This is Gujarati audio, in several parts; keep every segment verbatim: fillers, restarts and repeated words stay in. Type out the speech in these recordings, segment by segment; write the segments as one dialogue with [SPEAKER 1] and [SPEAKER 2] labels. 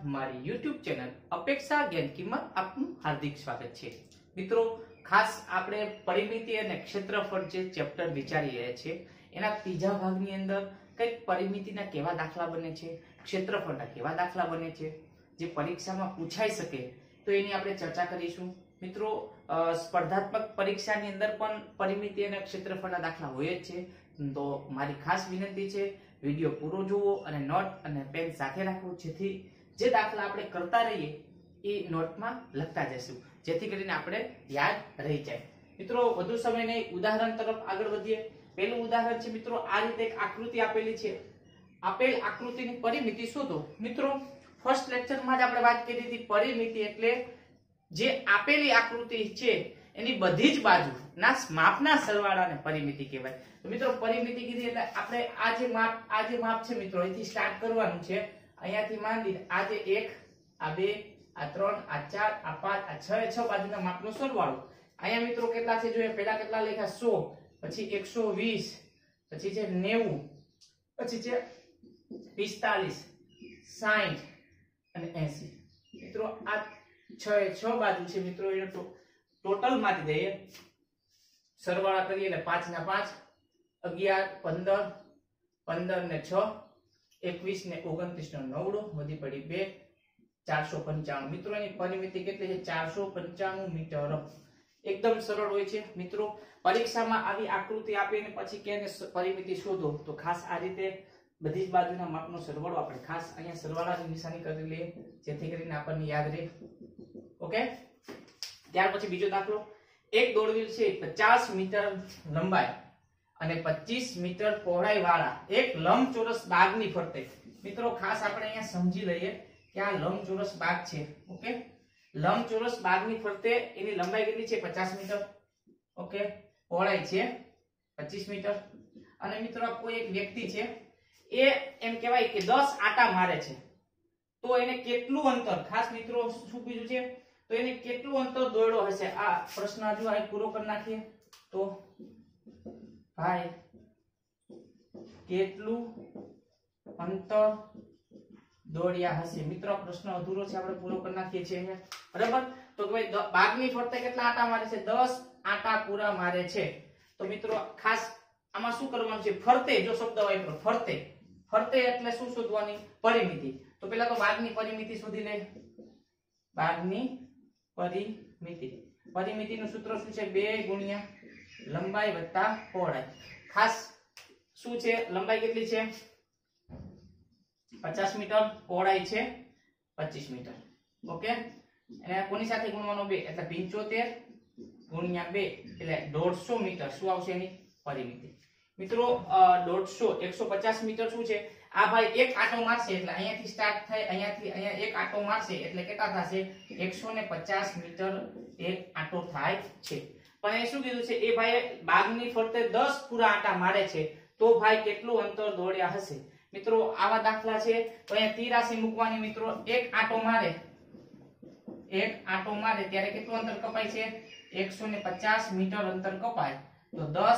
[SPEAKER 1] મારી YouTube ચેનલ અપેક્ષા જ્ઞાન કિંમત આપનું હાર્દિક સ્વાગત છે। મિત્રો ખાસ આપણે પરિમિતિ અને ક્ષેત્રફળ જે ચેપ્ટર વિચારી રહ્યા છીએ એના ત્રીજા ભાગની અંદર કઈક પરિમિતિના કેવા દાખલા બને છે, ક્ષેત્રફળના કેવા દાખલા બને છે જે પરીક્ષામાં પૂછાઈ શકે તો એની આપણે ચર્ચા કરીશું। મિત્રો સ્પર્ધાત્મક પરીક્ષાની અંદર પણ પરિમિતિ અને ક્ષેત્રફળના દાખલા હોય જ છે, તો મારી ખાસ વિનંતી છે વિડિયો પૂરો જુઓ અને નોટ અને પેન સાથે રાખો જેથી જે દાખલા આપણે કરતા રહીએ એ નોટમાં લખતા જઈશું જેથી કરીને આપણે યાદ રહી જાય। મિત્રો વધુ સમય નહીં, ઉદાહરણ તરફ આગળ વધીએ। પહેલું ઉદાહરણ છે મિત્રો, આ રીતે એક આકૃતિ આપેલી છે, આપેલ આકૃતિની પરિમિતિ શોધો। મિત્રો ફર્સ્ટ લેક્ચરમાં જ આપણે વાત કરી હતી પરિમિતિ એટલે જે આપેલી આકૃતિ છે એની બધી જ બાજુ ના માપના સરવાળાને પરિમિતિ કહેવાય। તો મિત્રો પરિમિતિ કીધી એટલે આપણે આ જે માપ આ જે માપ છે મિત્રો અહીંથી સ્ટાર્ટ કરવાનું છે। અહીંયાથી માંડી આ જે એક, આ બે, આ ત્રણ, આ ચાર, આ પાંચ, આ છ છ બાજુના માપનો સરવાળો। અહીંયા મિત્રો કેટલા છે જોઈએ, પહેલા કેટલા લખ્યા સો, પછી એકસો વીસ, પછી છે નેવું, પછી છે પિસ્તાલીસ, સાઠ અને એસી। મિત્રો આ છ છ બાજુ છે મિત્રો એને ટોટલ માંથી દઈએ, સરવાળા કરીએ એટલે પાંચ ના પાંચ, અગિયાર, પંદર, પંદર ને છ, એકવીસ ને ઓગણત્રીસ નો નવડો, વધી પડી બે, ચારસો પંચાણું। મિત્રો એની પરિમિતિ કેટલી છે? ચારસો પંચાણું મીટર। એકદમ સરળ હોય છે મિત્રો। પરીક્ષામાં આવી આકૃતિ આપીને પછી કે પરિમિતિ શોધો તો ખાસ આ રીતે બધી જ બાજુના માપનો સરવાળો આપણે ખાસ અહીંયા સરવાળાની નિશાની કરી લઈએ જેથી કરીને આપણને યાદ રહે। ઓકે, ત્યાર પછી બીજો દાખલો, એક દોરડવીલ છે પચાસ મીટર લંબાઈ અને પચીસ મીટર પહોળાઈ વાળા એક લંબચોરસ બાગની ફરતે। મિત્રો ખાસ આપણે અહીંયા સમજી લઈએ કે આ લંબચોરસ બાગ છે। ઓકે, લંબચોરસ બાગની ફરતે એની લંબાઈ કેટલી છે? પચાસ મીટર। ઓકે, પહોળાઈ છે પચીસ મીટર અને મિત્રો કોઈ એક વ્યક્તિ છે એ એમ કહેવાય કે દસ આટા મારે છે તો એને કેટલું અંતર, ખાસ મિત્રો શું કીધું છે તો એને કેટલું અંતર દોડ્યો હશે? આ પ્રશ્ન હજુ અહીં પૂરો કરી નાખીએ તો ભાઈ કેટલું અંતર દોડ્યા હશે? મિત્રો પ્રશ્ન અધૂરો છે, આપણે પૂરો કરી નાખીએ છીએ અહીંયા, બરાબર। તો કે ભાઈ બાગની ફરતે કેટલા આટા મારે છે? દસ આટા પૂરા મારે છે। તો મિત્રો ખાસ આમાં શું કરવાનું છે? ફરતે જો શબ્દ વાપરો ફરતે, ફરતે એટલે શું શોધવાની? પરિમિતિ। તો પહેલા તો બાગની પરિમિતિ શોધી લે। બાગની પરિમિતિ, પરિમિતિનું સૂત્ર શું છે? બે ગુણ્યા લંબાઈ વત્તા પહોળાઈ। ખાસ શું છે? લંબાઈ કેટલી છે? પચાસ મીટર, પહોળાઈ છે પચીસ મીટર। ઓકે, અને કોની સાથે ગુણવાનો? બે, એટલે પંચોતેર ગુણ્યા બે એટલે દોઢસો મીટર શું આવશે એની પરિમિતિ? મિત્રો દોઢસો, એકસો પચાસ મીટર શું છે? આ ભાઈ એક આંટો મારશે એટલે અહીંયાથી સ્ટાર્ટ થાય, અહીંયાથી અહીંયા એક આંટો મારશે એટલે કેટલા થશે? એકસો પચાસ મીટર એક આંટો થાય છે। પણ એ શું કીધું છે? એ ભાઈ બાગની ફરતે દસ પૂરા આંટા મારે છે તો ભાઈ કેટલું અંતર દોડ્યા હશે? મિત્રો આવા દાખલા છે તો અહીંયા તીર રાશિ મૂકવાની। મિત્રો એક આંટો મારે, એક આંટો મારે ત્યારે કેટલું અંતર કપાય છે? એકસો પચાસ મીટર અંતર કપાય તો દસ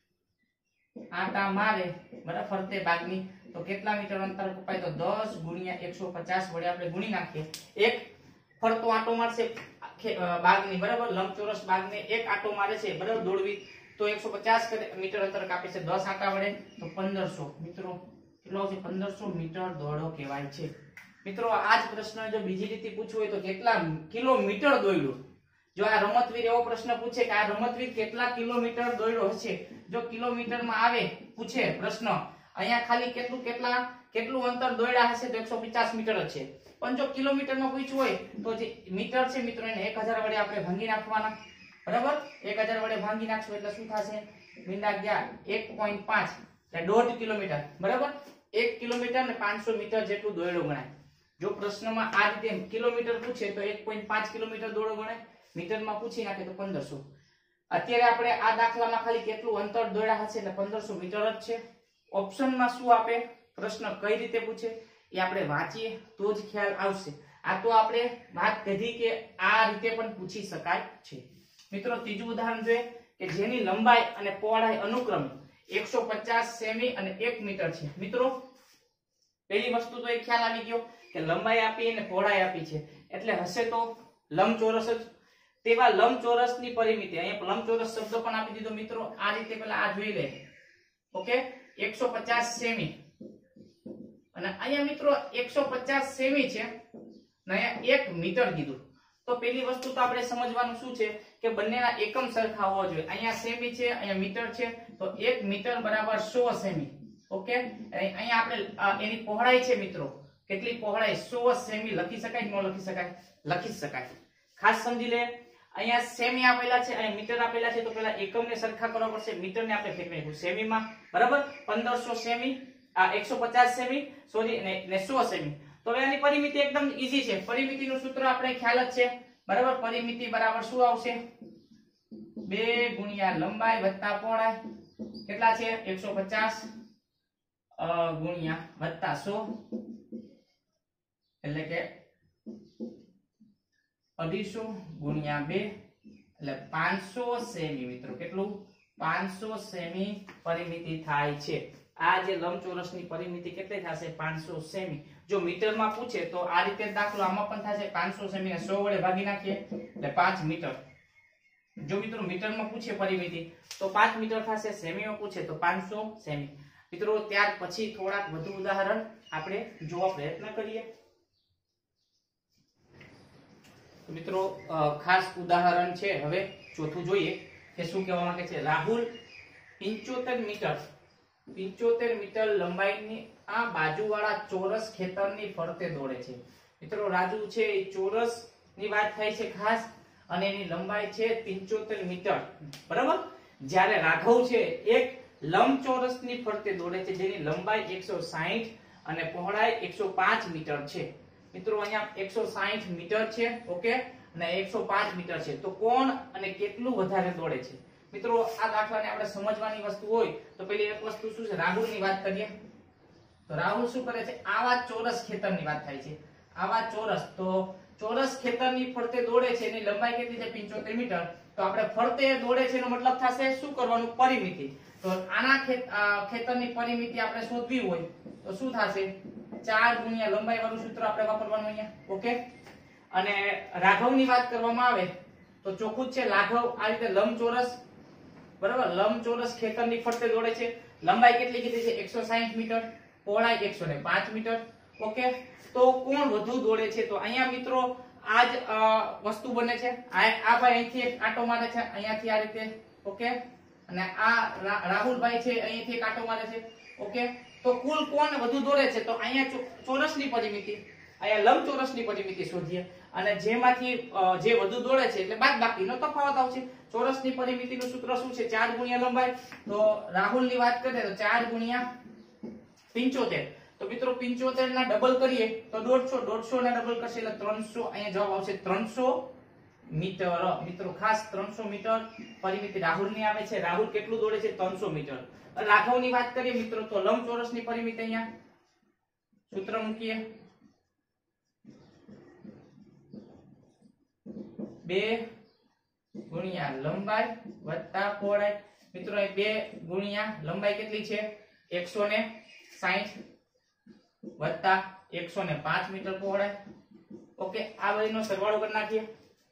[SPEAKER 1] આંટા મારે બરાબર ફરતે બાગની તો કેટલા મીટર અંતર કપાય? તો દસ ગુણ્યા એકસો પચાસ વડે આપણે ગુણી નાખીએ। એક ફરતો આંટો મારશે બાગની, બરાબર, લંબચોરસ બાગને એક આંટો મારે છે બરાબર દોડવી તો એકસો પચાસ મીટર અંતર કાપે છે દસ આંટા વડે તો પંદરસો। મિત્રો કેટલો છે? પંદરસો મીટર દોડો કહેવાય છે। મિત્રો આ જ પ્રશ્ન જો બીજી રીતે પૂછવું હોય તો કેટલા કિલોમીટર દોડ્યો? જો આ રમતવીર એવો પ્રશ્ન પૂછે કે આ રમતવીર કેટલા કિલોમીટર દોડ્યો હશે, જો કિલોમીટરમાં આવે પૂછે પ્રશ્ન, અહીંયા ખાલી કેટલું કેટલા કેટલું અંતર દોડ્યા હશે તો એકસો પચાસ મીટર જ છે। પણ જો કિલોમીટરમાં પૂછ્યું હોય તો જે મીટર છે મિત્રો એને એક હજાર વડે આપણે ભાંગી નાખવાના, બરાબર। એક હજાર વડે ભાંગી નાખશું એટલે શું થશે? મીંડા ગયા એક પોઈન્ટ પાંચ એટલે દોઢ કિલોમીટર, બરાબર। એક કિલોમીટર ને પાંચસો મીટર જેટલું દોડ્યો ગણાય। જો પ્રશ્નમાં આ રીતે કિલોમીટર પૂછે તો એક પોઈન્ટ પાંચ કિલોમીટર દોડો ગણાય, મીટરમાં પૂછી નાખે તો પંદરસો। અત્યારે આપણે આ દાખલામાં ખાલી કેટલું અંતર દોડ્યા હશે એટલે પંદરસો મીટર જ છે। ઓપ્શનમાં શું આપે, પ્રશ્ન કઈ રીતે પૂછે એ આપણે વાંચીએ તો જ ખ્યાલ આવશે। આ તો આપણે વાત કરી કે આ રીતે પણ પૂછી શકાય છે। મિત્રો ત્રીજું ઉદાહરણ જોઈએ કે જેની લંબાઈ અને પહોળાઈ અનુક્રમે એકસો પચાસ સેમી અને એક મીટર છે। મિત્રો પહેલી વસ્તુ તો એ ખ્યાલ આવી ગયો કે લંબાઈ આપી અને પહોળાઈ આપી છે એટલે હશે તો લંબચોરસ જ. તેવા લંબચોરસની પરિમિતિ અહીંયા લંબચોરસ શબ્દ પણ આપી દીધો મિત્રો. આ રીતે પેલા આ જોઈ લે. ઓકે, એકસો પચાસ સેમી અને અહીંયા મિત્રો એકસો પચાસ સેમી છે અને અહીંયા એક મીટર કીધું. તો પેલી વસ્તુ તો આપણે સમજવાનું શું છે કે બંનેના એકમ સરખા હોવા જોઈએ. અહીંયા સેમી છે, અહીંયા મીટર છે, તો એક મીટર બરાબર સો સેમી. ઓકે, અહીંયા આપણે એની પહોળાઈ છે મિત્રો, કેટલી પહોળાઈ? સો સેમી. લખી શકાય કે ન લખી શકાય? લખી શકાય. ખાસ સમજી લે, અહીંયા સેમી આપેલા છે, અહીંયા મીટર આપેલા છે, તો પેલા એકમને સરખા કરવા પડશે. મીટર ને આપણે ફેરવી નાખ્યું સેમીમાં, બરાબર. પંદરસો સેમી, આ એકસો પચાસ સેમી, સોરી, ને સો સેમી. તો હવે આની પરિમિતિ એકદમ ઈઝી છે. પરિમિતિનું સૂત્ર આપણે ખ્યાલ જ છે, બરાબર. પરિમિતિ બરાબર શું આવશે? બે ગુણ્યા લંબાઈ વત્તા પહોળાઈ. કેટલા છે? એકસો પચાસ ગુણ્યા વત્તા સો એટલે કે અઢીસો ગુણ્યા બે એટલે પાંચસો સેમી મિત્રો. કેટલું? પાંચસો સેમી પરિમિતિ થાય છે. આ જે લંબચોરસની પરિમિતિ કેટલી થશે? પાંચસો સેમી. જો મીટરમાં પૂછે તો આ રીતે દાખલો આમાં પણ થશે. પાંચસો સેમી ને સો વડે ભાગી નાખીએ એટલે પાંચ મીટર. જો મિત્રો મીટરમાં પૂછે પરિમિતિ તો પાંચ મીટર થશે, સેમીમાં પૂછે તો પાંચસો સેમી. મિત્રો ત્યાર પછી થોડાક વધુ ઉદાહરણ આપણે જોવા પ્રયત્ન કરીએ. મિત્રો ખાસ ઉદાહરણ છે હવે ચોથું જોઈએ કે શું કહેવા માંગે છે. રાહુલ પંચોતેર મીટર પંચોતેર મીટર લંબાઈની આ બાજુવાળા ચોરસ ખેતરની ફરતે દોડે છે. મિત્રો રાજુ છે એ ચોરસ ની વાત થાય છે ખાસ, અને એની લંબાઈ છે પંચોતેર મીટર, બરાબર. જ્યારે રાઘવ છે એક લંબચોરસની ફરતે દોડે છે જેની લંબાઈ એકસો સાહીઠ અને પહોળાઈ એકસો પાંચ મીટર છે. મિત્રો અહીંયા એકસો સાહીઠ મીટર છે, ઓકે, અને એકસો પાંચ મીટર છે. તો કોણ અને કેટલું વધારે દોડે છે? મિત્રો આ દાખલાને આપણે સમજવાની વસ્તુ હોય તો પેલી એક વસ્તુ શું છે, રાહુલની વાત કરીએ. તો રાહુલ શું કરે છે? આવા ચોરસ ખેતરની વાત થાય છે. આવા ચોરસ, તો ચોરસ ખેતરની ફરતે દોડે છે, એની લંબાઈ કેટલી છે? પંચોતેર મીટર. તો આપણે ફરતે દોડે છે એનો મતલબ થશે શું કરવાનું? પરિમિતિ. તો આના ખેતરની પરિમિતિ આપણે શોધવી હોય તો શું થશે? ચાર ગુણ્યા લંબાઈ વાળું સૂત્ર આપણે વાપરવાનું અહીંયા, ઓકે. અને રાઘવની વાત કરવામાં આવે તો ચોખ્ખું જ છે. રાઘવ આ રીતે લંબચોરસ, બરાબર, લંબચોરસ ખેતરની ફરતે દોડે છે. લંબાઈ કેટલી કીધી છે? એકસો સાહીઠ મીટર, પહોળાઈ એકસો પાંચ મીટર, ઓકે. તો કોણ વધુ દોડે છે? તો અહીંયા મિત્રો આ જ વસ્તુ બને છે. આ ભાઈ અહીંથી એક આંટો મારે છે, અહીંયાથી આ રીતે, ઓકે, અને આ રાહુલભાઈ છે અહીંથી એક આંટો મારે છે, ઓકે. તો કુલ કોણ વધુ દોડે છે? તો અહીંયા ચોરસની પરિમિતિ, અહીંયા લંબચોરસની પરિમિતિ શોધીએ, અને જેમાંથી જે વધુ દોડે છે એટલે બાદબાકીનો તફાવત આવશે. ચોરસની પરિમિતિનું સૂત્ર શું છે? ચાર ગુણ્યા લંબાઈ. તો રાહુલની વાત કરીએ તો ચાર ગુણ્યા પંચોતેર. તો મિત્રો પંચોતેર ના ડબલ કરીએ તો દોઢસો, દોઢસો ના ડબલ કરશે એટલે ત્રણસો. અહીંયા જવાબ આવશે ત્રણસો મીટર. મિત્રો ખાસ ત્રણસો મીટર પરિમિતિ રાહુલની આવે છે. રાહુલ કેટલું દોડે છે? ત્રણસો મીટર. રાઘવની વાત કરીએ મિત્રો તો લંબચોરસની પરિમિતિ અહીંયા સૂત્ર મૂકીએ. બે ગુણ્યા લંબાઈ વત્તા પહોળાઈ. મિત્રો અહીં બે ગુણ્યા લંબાઈ કેટલી છે? એકસો ને સાહીઠ વત્તા એકસો ને પાંચ મીટર પહોળાઈ, ઓકે. આ બધીનો સરવાળો કરી નાખીએ.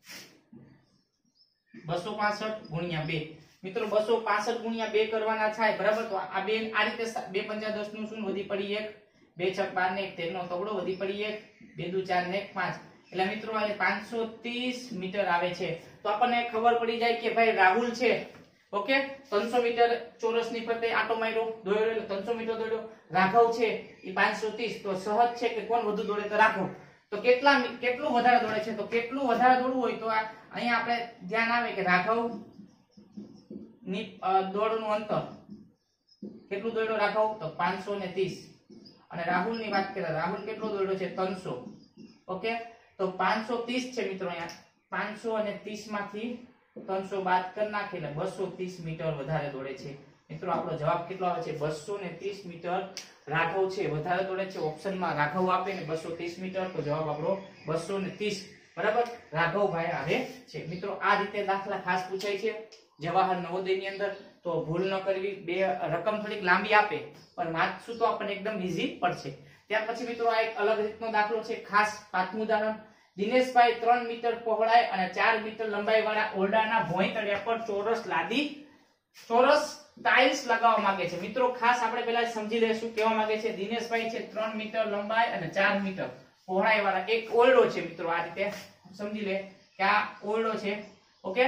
[SPEAKER 1] બસો પાસઠ ગુણ્યા બે. મિત્રો બસો પાસઠ ગુણ્યા બે કરવાના થાય, બરાબર. તો આ બે આ રીતે બે પંચા દસ નું શું વધી પડી એક, બે છ બાર ને એક તેર નો તગડો વધી પડી એક, બે દુ ચાર ને એક પાંચ, એટલે મિત્રો આ પાંચસો ત્રીસ મીટર આવે છે. તો આપણને ખબર પડી જાય કે ભાઈ રાહુલ છે, ઓકે, ત્રણસો મીટર ચોરસની ફરતે આંટો માર્યો, દોડ્યો એટલે ત્રણસો મીટર દોડ્યો. રાઘવ છે એ પાંચસો ત્રીસ. તો સહજ છે કે કોણ વધુ દોડે? તો રાઘવ. તો કેટલા કેટલું વધારે દોડે છે? તો કેટલું વધારે દોડવું હોય તો અહીંયા આપણે ધ્યાન આવે કે રાઘવ ની દોડનું અંતર કેટલું દોડ્યો રાઘવ? તો પાંચસો ને ત્રીસ. અને રાહુલ ની વાત કરીએ, રાહુલ કેટલો દોડ્યો છે? ત્રણસો, ઓકે. તો પાંચસો ત્રીસ છે મિત્રો. અહીંયા પાંચસો અને ત્રીસ માંથી ત્રણસો બાદ કરી નાખીએ એટલે બસો ત્રીસ મીટર વધારે દોડે છે. મિત્રો આપણો જવાબ કેટલો આવે છે? બસો ને ત્રીસ મીટર રાઘવ છે વધારે દોડે છે. ઓપ્શનમાં રાઘવ આપે ને બસો ત્રીસ મીટર, તો જવાબ આપણો બસો ને ત્રીસ, બરાબર, રાઘવભાઈ આવે છે. મિત્રો આ રીતે દાખલા ખાસ પૂછાય છે જવાહર નવોદયની અંદર. તો ભૂલ ન કરવી. બે રકમ થોડીક લાંબી આપે પણ વાંચશું તો આપણને એકદમ ઈઝી પડશે. ત્યાર પછી મિત્રો આ એક અલગ રીતનો દાખલો છે, ખાસ પાંચમું ઉદાહરણ. દિનેશભાઈ ત્રણ મીટર પહોળાઈ અને ચાર મીટર લંબાઈ વાળા ઓરડાના ભોંયતળિયા પર ચોરસ લાદી ચોરસ ટાઇલ્સ લગાવવા માંગે છે. મિત્રો ખાસ આપણે પહેલા સમજી લેશું કેવા માંગે છે. દિનેશભાઈ છે ત્રણ મીટર લંબાઈ અને ચાર મીટર પહોળાઈ વાળા એક ઓરડો છે. મિત્રો આ રીતે સમજી લે કે આ ઓરડો છે. ઓકે,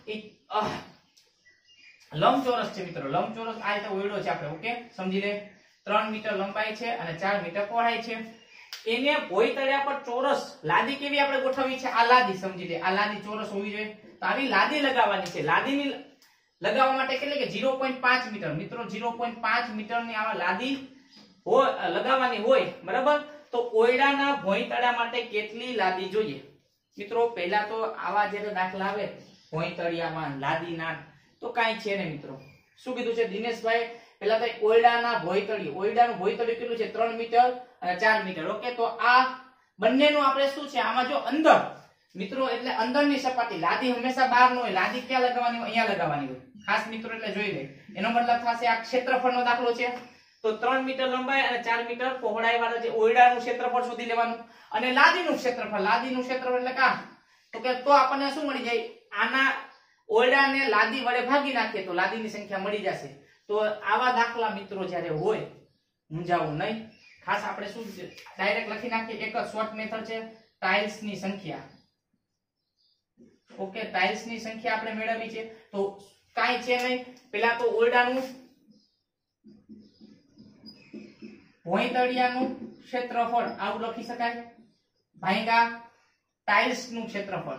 [SPEAKER 1] લંબચોરસ છે મિત્રો, લંબચોરસ આ રીતે ઓરડો છે આપણે. ઓકે, સમજી લે. ત્રણ મીટર લંબાઈ છે અને ચાર મીટર પહોળાઈ છે. એને ભોંયતળિયા પર ચોરસ લાદી કેવી આપણે ગોઠવવી છે? આ લાદી સમજી લે, આ લાદી ચોરસ હોવી જોઈએ. તો આવી લાદી લગાવવાની છે. લાદીની લગાવવા માટે કેટલી કે ઝીરો પોઈન્ટ પાંચ મીટર. મિત્રો ઝીરો પોઈન્ટ પાંચ મીટર ની આવા લાદી હોય લગાવવાની હોય, બરાબર. તો ઓરડાના ભોંયતળિયા માટે કેટલી લાદી જોઈએ? મિત્રો પહેલા તો આવા જ્યારે દાખલા આવે ભોંયતળિયામાં લાદીના, તો કાંઈ છે ને મિત્રો. શું કીધું છે દિનેશભાઈ? પહેલા તો ઓરડાના ભોંયતળિયું, ઓરડાનું ભોંયતળિયું કેટલું છે? ત્રણ મીટર અને ચાર મીટર. ઓકે, તો આ બંનેનું આપણે શું છે આમાં જો અંદર મિત્રો, એટલે અંદરની સપાટી. લાદી હંમેશા બહાર ન હોય, લાદી ક્યાં લગાવવાની હોય? અહીંયા લગાવવાની હોય. ખાસ મિત્રો એટલે જોઈ લે. એનો મતલબ થશે આ ક્ષેત્રફળનો દાખલો છે. તો ત્રણ મીટર લંબાઈ અને ચાર મીટર પહોળાઈ વાળા જે ઓરડાનું ક્ષેત્રફળ શોધી લેવાનું. અને લાદીનું ક્ષેત્રફળ, લાદીનું ક્ષેત્રફળ એટલે કા? તો કે તો આપણને શું મળી જાય? આના ઓરડાને લાદી વડે ભાગી નાખીએ તો લાદીની સંખ્યા મળી જશે. તો આવા દાખલા મિત્રો જ્યારે હોય, મૂંઝાવું નહીં. ખાસ આપણે શું ડાયરેક્ટ લખી નાખીએ. એક જ શોર્ટ મેથડ છે, ટાઇલ્સ ની સંખ્યા. ઓકે, ટાઇલ્સ ની સંખ્યા આપણે મેળવવી છે. તો કાંઈ છે નહીં, પેલા તો ઓરડાનું ભોંયતળિયાનું ક્ષેત્રફળ આવું લખી શકાય, ભાગ્યા ટાઇલ્સ નું ક્ષેત્રફળ.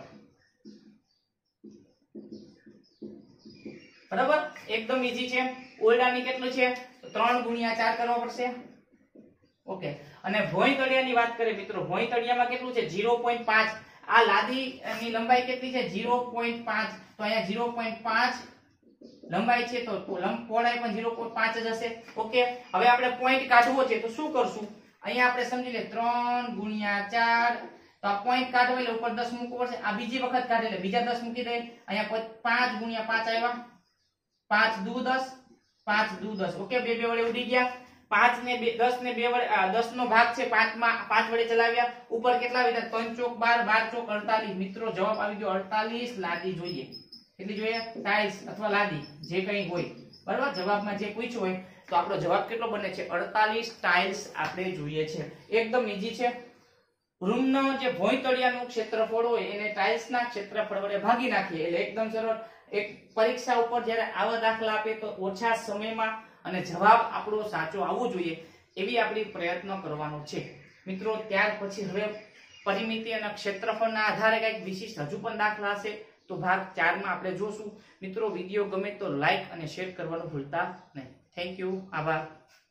[SPEAKER 1] બરાબર, એકદમ ઈઝી છે. ઓરડાની કેટલું છે? ત્રણ ગુણ્યા ચાર કરવા પડશે. ઓકે, અને ભોંયતળિયાની વાત કરીએ મિત્રો, ભોંયતળિયામાં કેટલું છે? ઝીરો પોઈન્ટ પાંચ. આ લાદીની લંબાઈ કેટલી છે? ઝીરો પોઈન્ટ પાંચ. તો અહીંયા ઝીરો પોઈન્ટ પાંચ લંબાઈ છે, તો પહોળાઈ પણ ઝીરો પોઈન્ટ પાંચ જ હશે. ઓકે, હવે આપણે પોઈન્ટ કાઢવો છે તો શું કરશું? અહીંયા આપણે સમજી લે ત્રણ ગુણ્યા ચાર. તો આ પોઈન્ટ કાઢવા એટલે ઉપર દસ મૂકવું પડશે. આ બીજી વખત કાઢે એટલે બીજા દસ મૂકી દે. અહીંયા પાંચ ગુણ્યા પાંચ આવ્યા, પાંચ દુ દસ, પાંચ દુ દસ. ઓકે, બે બે વડે ઉડી ગયા. પાંચ ને બે, દસ ને બે વડે દસ નો ભાગ છે પાંચ માં, પાંચ વડે ચલાવ્યા. ઉપર કેટલા આવ્યા? ત્રણ ચોક બાર, બાર ચોક અડતાલીસ. મિત્રો જવાબ આવી ગયો અડતાલીસ લાદી જોઈએ. કેટલી જોઈએ? ટાઇલ્સ અથવા લાદી જે કંઈ હોય, બરાબર. જવાબમાં જે પૂછ્યું હોય તો આપણો જવાબ કેટલો બને છે? અડતાલીસ ટાઇલ્સ આપણે જોઈએ છે. એકદમ ઈઝી છે. રૂમનો જે ભોંયતળિયાનું ક્ષેત્રફળ હોય એને ટાઇલ્સના ક્ષેત્રફળ વડે ભાગી નાખીએ એટલે એકદમ સરળ. એક પરીક્ષા ઉપર જ્યારે આવા દાખલા આપે તો ઓછા સમયમાં અને જવાબ આપણો સાચો આવવો જોઈએ એવી આપણી પ્રયત્ન કરવાનો છે મિત્રો. ત્યાર પછી હવે પરિમિતિ અને ક્ષેત્રફળના આધારે કંઈક વિશિષ્ટ હજુ પણ દાખલા હશે, તો ભાગ ચાર માં આપણે જોશું. મિત્રો વિડીયો ગમે તો લાઈક અને શેર કરવાનું ભૂલતા નહીં. થેન્ક યુ, આભાર.